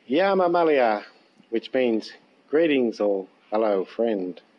Yaama Maliyaa, which means greetings or hello friend.